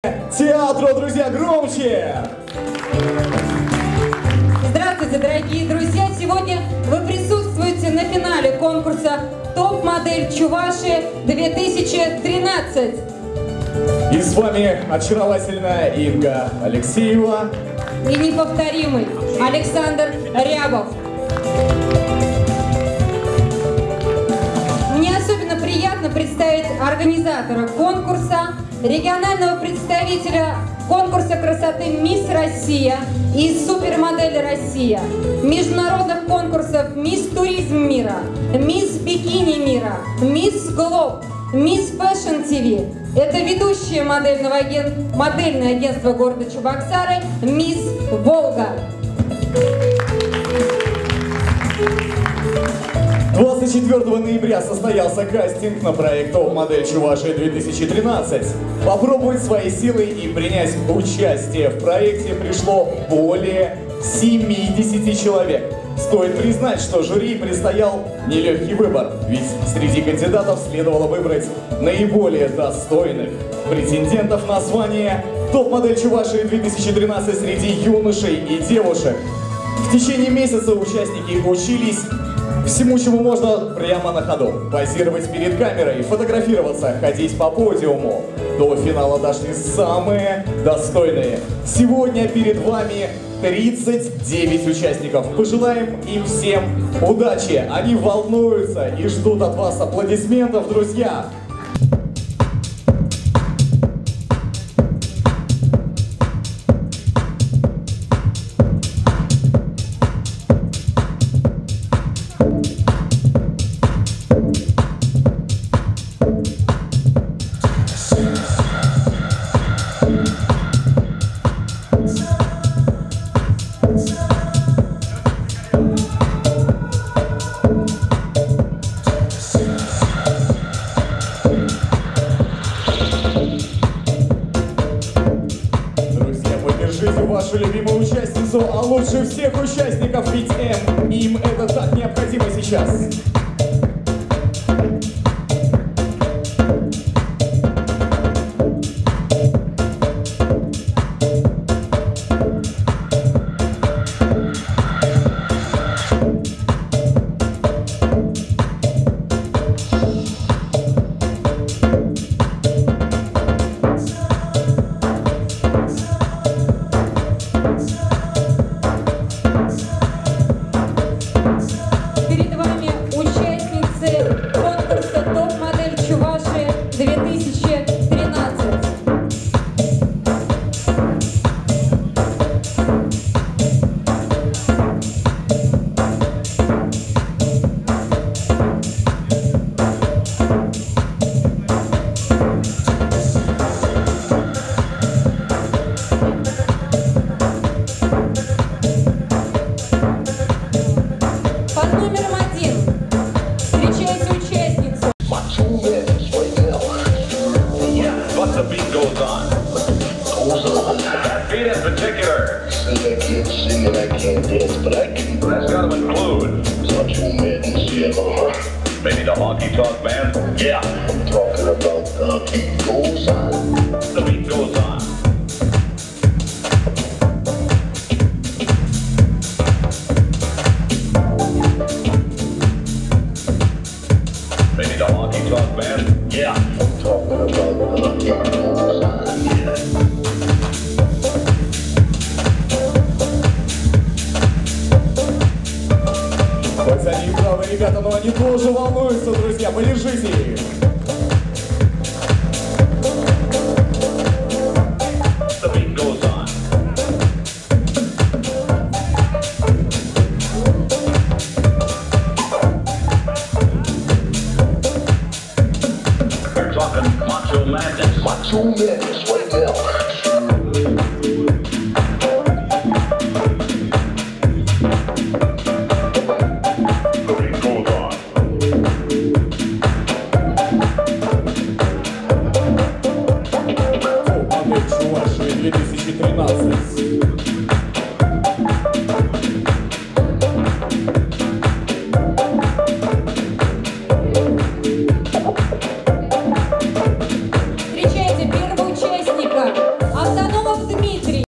Театру, друзья, громче! Здравствуйте, дорогие друзья! Сегодня вы присутствуете на финале конкурса «Топ-модель Чувашии 2013». И с вами очаровательная Инга Алексеева И неповторимый Александр Рябов. Мне особенно приятно представить организатора конкурса, регионального представителя конкурса красоты «Мисс Россия» и «Супермодель Россия», международных конкурсов «Мисс Туризм мира», «Мисс Бикини мира», «Мисс Глоб», «Мисс Фэшн ТВ». Это ведущее модельное агентство города Чебоксары «Мисс Волга». 24 ноября состоялся кастинг на проект «Топ-модель Чувашии 2013». Попробовать свои силы и принять участие в проекте пришло более 70 человек. Стоит признать, что жюри предстоял нелегкий выбор, ведь среди кандидатов следовало выбрать наиболее достойных претендентов на звание «Топ-модель Чувашии 2013» среди юношей и девушек. В течение месяца участники учились всему, чему можно прямо на ходу. Позировать перед камерой, фотографироваться, ходить по подиуму. До финала дошли самые достойные. Сегодня перед вами 39 участников. Пожелаем им всем удачи. Они волнуются и ждут от вас аплодисментов, друзья. Вашу любимую участницу, а лучше всех участников, ведь им это так необходимо сейчас. Maybe the honky tonk man? Yeah. I'm talking about the beat goes on. The beat goes on. Maybe the honky tonk man? Yeah. I'm talking about the beat goes on. Yeah. Хоть они правы, ребята, но они тоже волнуются, друзья, поддержите их. The beat goes on. We're talking Macho Madness. Macho Madness right now. Чувашии 2013.